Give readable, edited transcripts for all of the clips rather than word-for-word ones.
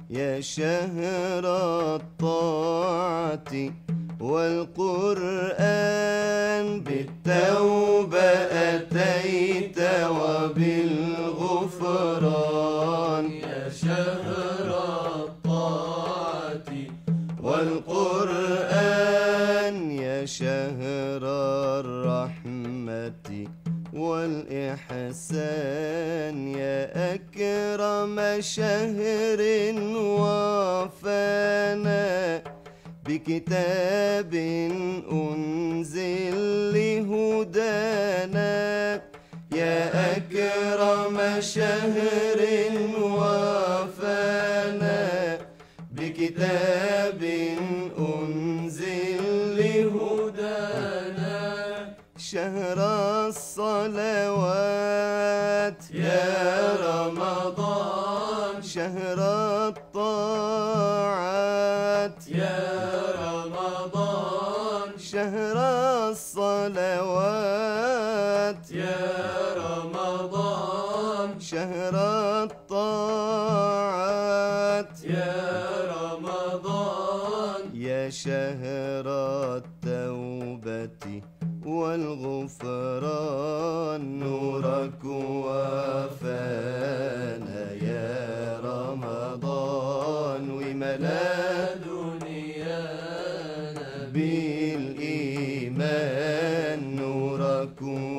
يا شهر الطاعة والقرآن، بالتوبة أتيت وبالغفران. يا شهر الطاعة والقرآن، يا شهر الرحمة والإحسان، يا أكرم شهر وافانا بكتاب أنزل لهدانا. يا أكرم شهر وافانا بكتاب أنزل لهدانا. شهر الصلوات يا رمضان، شهر الطاعات يا رمضان، شهر الصلوات يا رمضان، شهر الطاعات يا رمضان. يا شهر التوبة والغفران، نورك وافانا يا رمضان، وملا دنيانا بالإيمان. نورك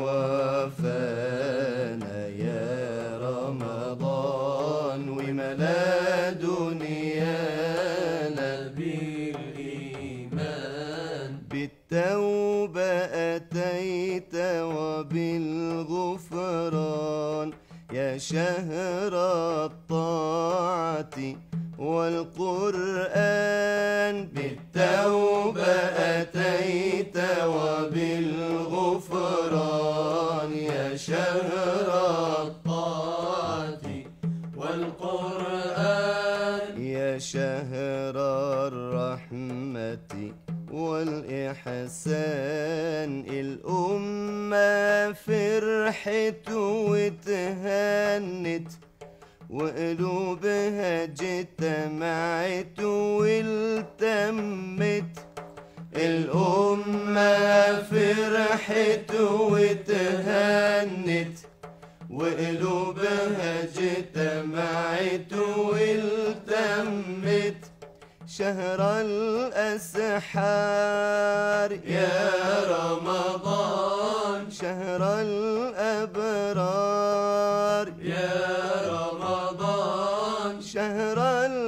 وافانا يا رمضان، وملا دنيانا بالإيمان. بالتوبة أتيت وبالغفران. يا شهر الطاعة والقرآن، بالتوبة أتيت وبالغفران. يا شهر الطاعة والقرآن، يا شهر الرحمة والإحسان، الأمة فرحت وتهنت وقلوبها اجتمعت والتمت. الأمة فرحت وتهنت وقلوبها اجتمعت والتمت. شهر الأسحار يا رمضان، شهر الأبرار يا رمضان، شهر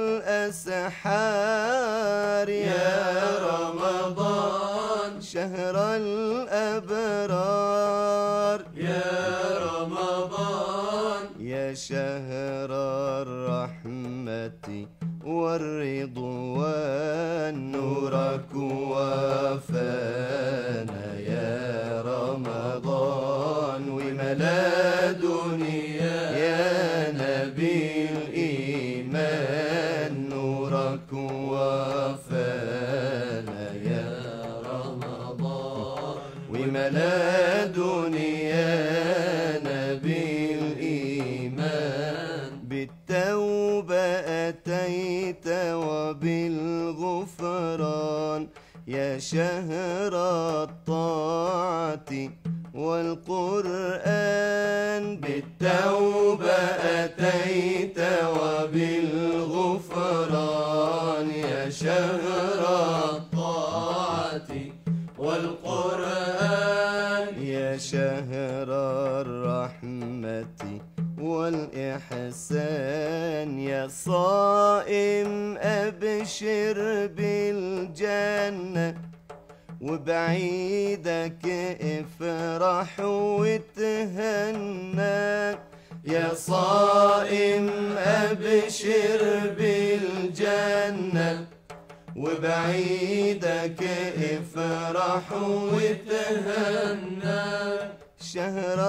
الأسحار يا رمضان، شهر الأبرار يا رمضان. يا شهر الرحمة والرضوان، نورك وافانا يا رمضان، وملا دنيانا بالإيمان. نورك وافانا يا رمضان، وملا دنيانا بالإيمان. بالتوبة أتيت وبالغفران. يا شهر الطاعة والقرآن، بالتوبة أتيت وبالغفران. يا شهر الطاعة والقرآن، يا شهر الرحمة والإحسان، يا صائم أبشر بالجنة وبعيدك افرح وتهنى. يا صائم أبشر بالجنة وبعيدك افرح وتهنى. شهر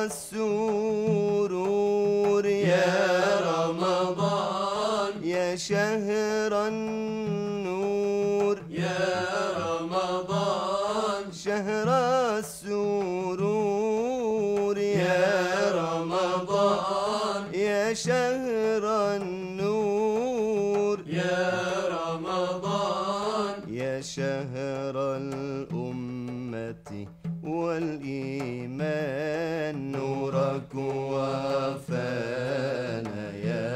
السرور يا رمضان، يا شهر النور يا رمضان، شهر السرور يا رمضان، يا شهر النور شهر الأمة والإيمان نورك وفانا يا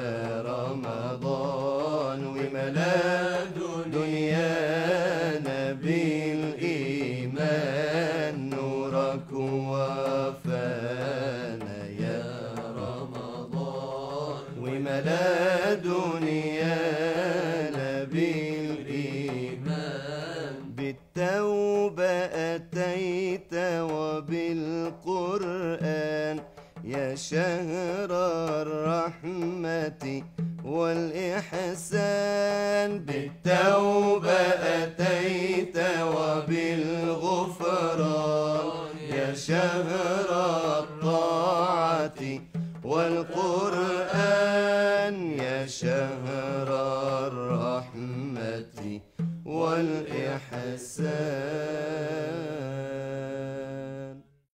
رمضان وملا دنيانا بالإيمان نورك وفانا يا رمضان وملا دنيانا بالإيمان بالتوبة أتيت وبالقرآن يا شهر الرحمة والإحسان بالتوبة